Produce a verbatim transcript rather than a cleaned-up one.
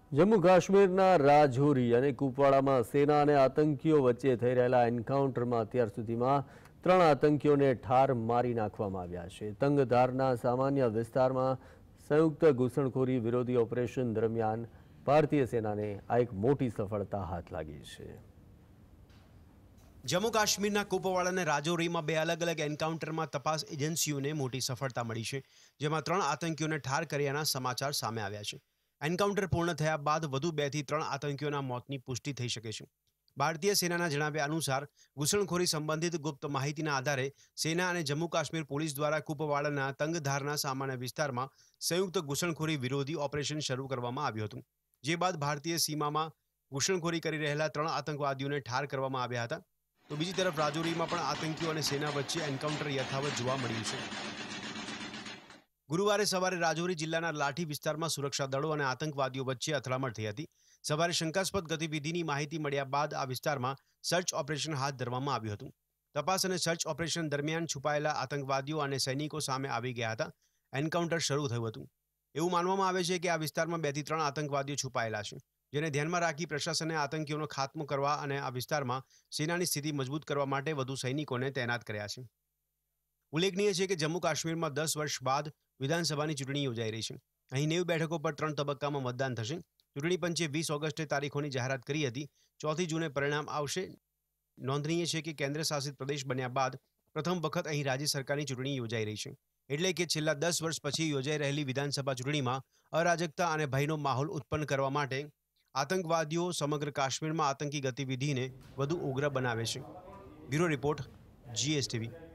જમ્મુ કાશ્મીરના રાજૌરી અને કુપવાડામાં સેના અને આતંકીઓ વચ્ચે થઈ રહેલા એન્કાઉન્ટરમાં અત્યાર સુધીમાં ત્રણ આતંકીઓને ઠાર મારી નાખવામાં આવ્યા છે। તંગધારના સામાન્ય વિસ્તારમાં સંયુક્ત ઘૂસણખોરી વિરોધી ઓપરેશન દરમિયાન ભારતીય સેનાને આ એક મોટી સફળતા હાથ લાગી છે। જમ્મુ કાશ્મીરના કુપવાડા અને રાજૌરીમાં બે અલગ અલગ એન્કાઉન્ટરમાં તપાસ એજન્સીઓને મોટી સફળતા મળી છે, જેમાં ત્રણ આતંકીઓને ઠાર કર્યાના સમાચાર સામે આવ્યા છે। એન્કાઉન્ટર પૂર્ણ થયા બાદ વધુ બે થી ત્રણ આતંકીઓના મોતની પુષ્ટિ થઈ શકે છે। ભારતીય સેનાના જણાવ્યા અનુસાર ઘૂસણખોરી સંબંધિત ગુપ્ત માહિતીના આધારે સેના અને જમ્મુ કાશ્મીર પોલીસ દ્વારા કુપવાડાના તંગધારના સામાન્ય વિસ્તારમાં સંયુક્ત ઘૂસણખોરી વિરોધી ઓપરેશન શરૂ કરવામાં આવ્યું હતું, જે બાદ ભારતીય સીમામાં ઘૂસણખોરી કરી રહેલા ત્રણ આતંકવાદીઓને ઠાર કરવામાં આવ્યા હતા। તો બીજી તરફ રાજૌરીમાં પણ આતંકીઓ અને સેના વચ્ચે એન્કાઉન્ટર યથાવત જોવા મળ્યું છે। ગુરુવારે સવારે રાજૌરી જિલ્લાના લાઠી વિસ્તારમાં સુરક્ષા દળો અને આતંકવાદીઓ વચ્ચે અથડામણ થઈ હતી। સવારે શંકાસ્પદ ગતિવિધિની માહિતી મળ્યા બાદ આ વિસ્તારમાં સર્ચ ઓપરેશન હાથ ધરવામાં આવ્યું હતું। તપાસ અને સર્ચ ઓપરેશન દરમિયાન છુપાયેલા આતંકવાદીઓ અને સૈનિકો સામે આવી ગયા હતા। એન્કાઉન્ટર શરૂ થયું હતું। એવું માનવામાં આવે છે કે આ વિસ્તારમાં બે થી ત્રણ આતંકવાદીઓ છુપાયેલા છે, જેને ધ્યાનમાં રાખી પ્રશાસને આતંકીઓનો ખાત્મો કરવા અને આ વિસ્તારમાં સેનાની સ્થિતિ મજબૂત કરવા માટે વધુ સૈનિકોને તૈનાત કર્યા છે। ઉલ્લેખનીય છે કે જમ્મુ કાશ્મીરમાં દસ વર્ષ બાદ વિધાનસભાની ચૂંટણી યોજાઈ રહી છે। અહીં નેવું બેઠકો પર ત્રણ તબક્કામાં મતદાન થશે। ચૂંટણી પંચે વીસ ઓગસ્ટે તારીખોની જાહેરાત કરી હતી। ચોથી જૂને પરિણામ આવશે। નોંધનીય છે કે કેન્દ્ર શાસિત પ્રદેશ બન્યા બાદ પ્રથમ વખત અહીં રાજ્ય સરકારની ચૂંટણી યોજાઈ રહી છે, એટલે કે છેલ્લા દસ વર્ષ પછી યોજાઈ રહેલી વિધાનસભા ચૂંટણીમાં અરાજકતા અને ભયનો માહોલ ઉત્પન્ન કરવા માટે આતંકવાદીઓ સમગ્ર કાશ્મીરમાં આતંકી ગતિવિધિને વધુ ઉગ્ર બનાવે છે। Bureau report, GSTV.